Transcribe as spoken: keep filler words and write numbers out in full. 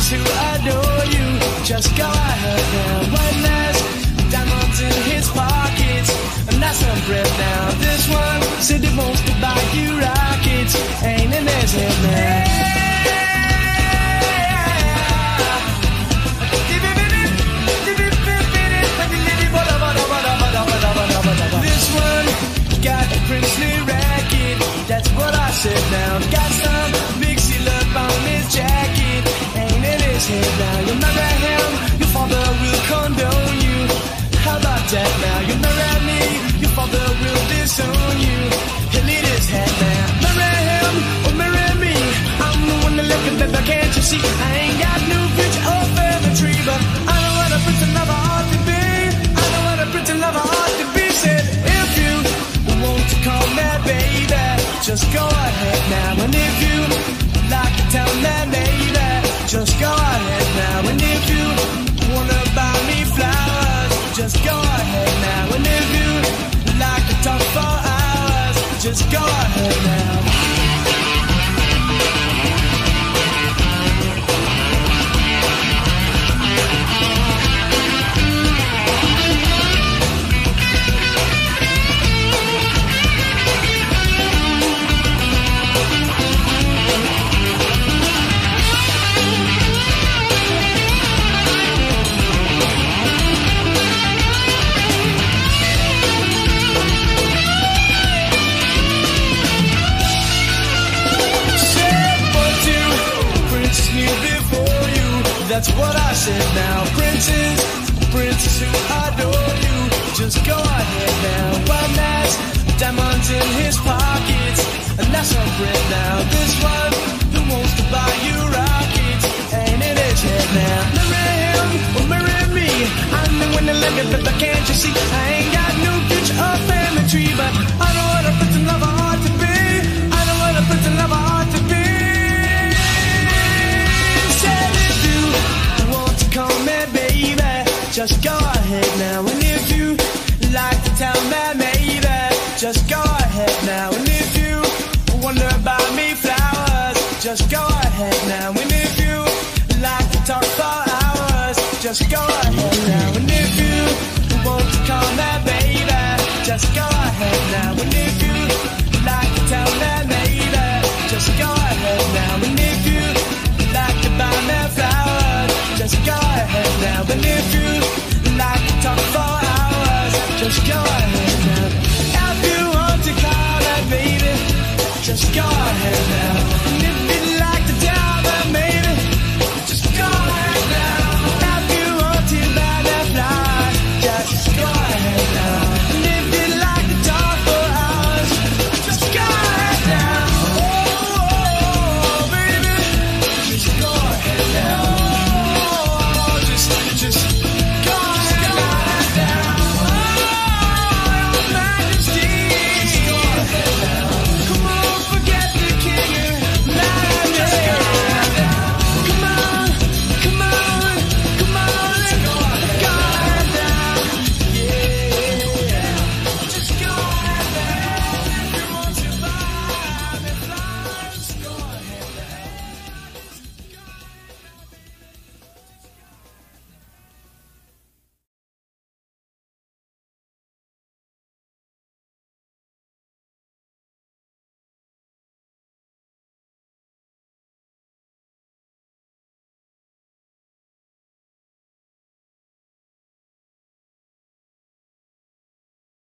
prince who adore you. Just go ahead now. One last diamonds in his pockets, and that's some bread now. This one said he wants to buy you rockets, ain't in his head now. This one got a princely racket, that's what I said now. Got some mixy love on his jacket, ain't in his head now. You marry him, your father will condone you. How about that now? You marry me, your father will disown you. He'll eat his head now. Marry him or marry me, I'm the one that left him, baby, can't you see? I ain't got no future or family tree, but I know what a prince and lover ought to be. I know what a prince and lover ought to be. Said if you want to call me baby, just go ahead now. And if you like to tell me baby, just go ahead now. And if you wanna buy me flowers, just go ahead now. And if you like to talk for hours, just go ahead now. That's what I said now. Princes, princes who adore you, just go ahead now. One has diamonds in his pockets, and that's some bread now. This one who wants to buy you rockets, ain't in his head now. Marry him or marry me, I'm the one that let me, but can't you see? I ain't got no future or family tree, but I know what a prince and lover ought to be. I know what a prince and lover ought to be. Call me baby, just go ahead now. And if you like to tell me maybe, just go ahead now. And if you wonder about me flowers, just go ahead now. And if you like to talk for hours, just go ahead now. And if you want to call me baby, just go ahead now. And if you like to tell me maybe, just go ahead now. And if you like to buy me flowers, just go ahead now. And if you like to talk for hours, just go ahead now. If you want to call that baby, just go ahead now.